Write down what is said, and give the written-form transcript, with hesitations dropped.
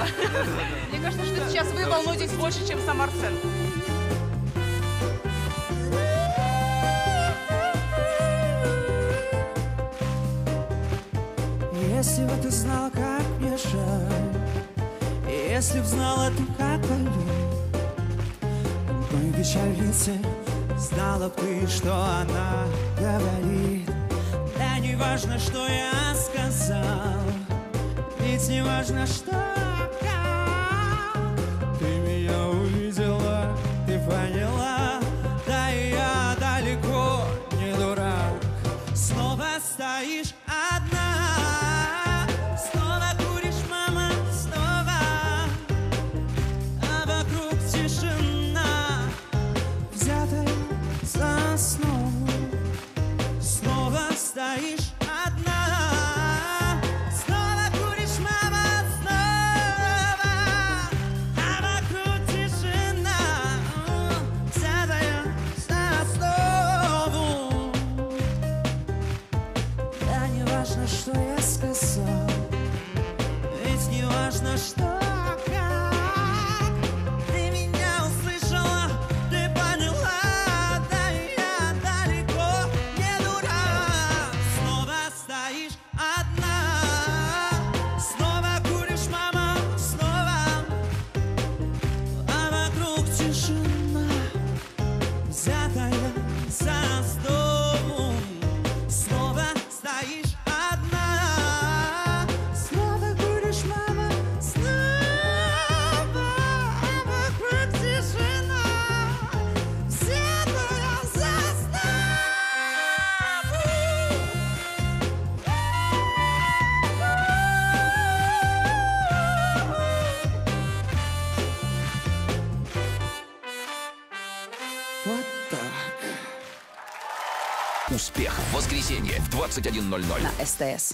Мне кажется, что сейчас вы волнуетесь больше, чем сам Арсен. Если бы ты знала, как мне жаль, если б знала ты, как болю той вечернице, знала б ты, что она говорит. Да не важно, что я сказал, ведь не важно, что как. Ты меня увидела, ты поняла, да и я далеко не дурак. Снова стоишь одна, снова куришь, мама, снова, а вокруг тишина, взятая за основу. Снова стоишь одна, снова куришь, мама, снова, а вокруг тишина, взятая за основу. Да не важно, что я сказал, ведь не важно, что как. Ты меня услышала, ты поняла, да и я далеко не дурак. Снова стоишь одна, снова куришь, мама, снова, а вокруг тишина, взятая за основу. Снова стоишь одна, снова куришь, мама, снова, а вокруг тишина, взятая за основу. Вот так. Успех. В воскресенье в 21:00. На СТС.